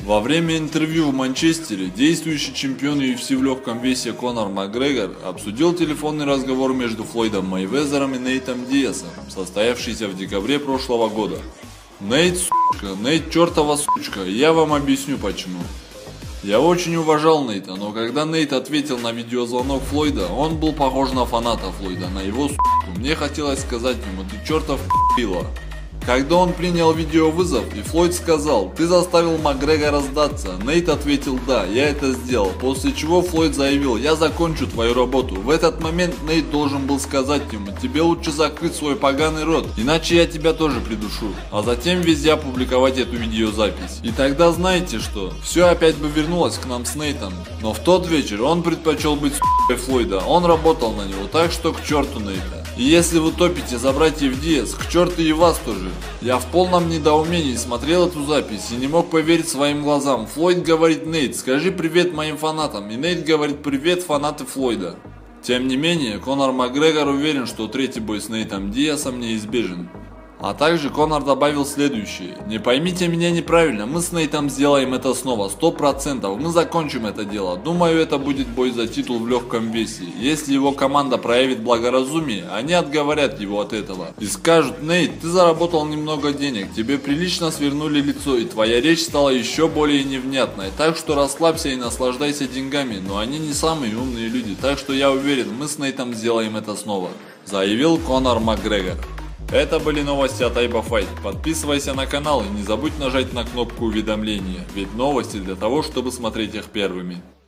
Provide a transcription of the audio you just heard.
Во время интервью в Манчестере действующий чемпион UFC в легком весе Конор Макгрегор обсудил телефонный разговор между Флойдом Мейвезером и Нейтом Диасом, состоявшийся в декабре прошлого года. Нейт, сучка, Нейт чертова сучка, я вам объясню почему. Я очень уважал Нейта, но когда Нейт ответил на видеозвонок Флойда, он был похож на фаната Флойда, на его сучку. Мне хотелось сказать ему: ты чертов пила. Когда он принял видеовызов и Флойд сказал: ты заставил Макгрегора сдаться, Нейт ответил: да, я это сделал, после чего Флойд заявил: я закончу твою работу. В этот момент Нейт должен был сказать ему: тебе лучше закрыть свой поганый рот, иначе я тебя тоже придушу. А затем везде опубликовать эту видеозапись. И тогда знаете что? Все опять бы вернулось к нам с Нейтом. Но в тот вечер он предпочел быть с***й Флойда, он работал на него, так что к черту Нейта. И если вы топите за братьев Диас, к черту и вас тоже. Я в полном недоумении смотрел эту запись и не мог поверить своим глазам. Флойд говорит: Нейт, скажи привет моим фанатам. И Нейт говорит: привет, фанаты Флойда. Тем не менее, Конор Макгрегор уверен, что третий бой с Нейтом Диасом неизбежен. А также Конор добавил следующее: не поймите меня неправильно, мы с Нейтом сделаем это снова, 100%, мы закончим это дело. Думаю, это будет бой за титул в легком весе. Если его команда проявит благоразумие, они отговорят его от этого. И скажут: Нейт, ты заработал немного денег, тебе прилично свернули лицо, и твоя речь стала еще более невнятной. Так что расслабься и наслаждайся деньгами, но они не самые умные люди, так что я уверен, мы с Нейтом сделаем это снова, заявил Конор Макгрегор. Это были новости от Айба Файт. Подписывайся на канал и не забудь нажать на кнопку уведомления, ведь новости для того, чтобы смотреть их первыми.